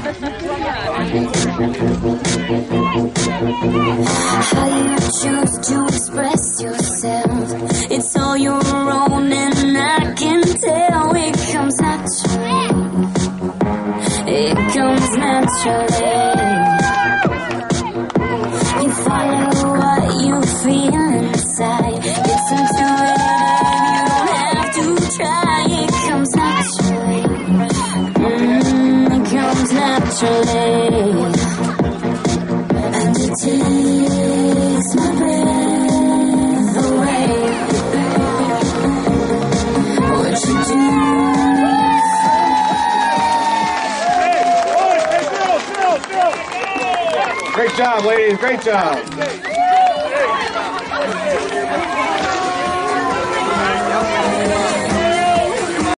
How you choose to express yourself, it's all your own, and I can tell it comes naturally. It comes naturally. You follow what you feel inside. It's intuitive, you don't have to try. It comes naturally. It comes naturally. And it takes my breath away. What you do. Great job, ladies. Great job.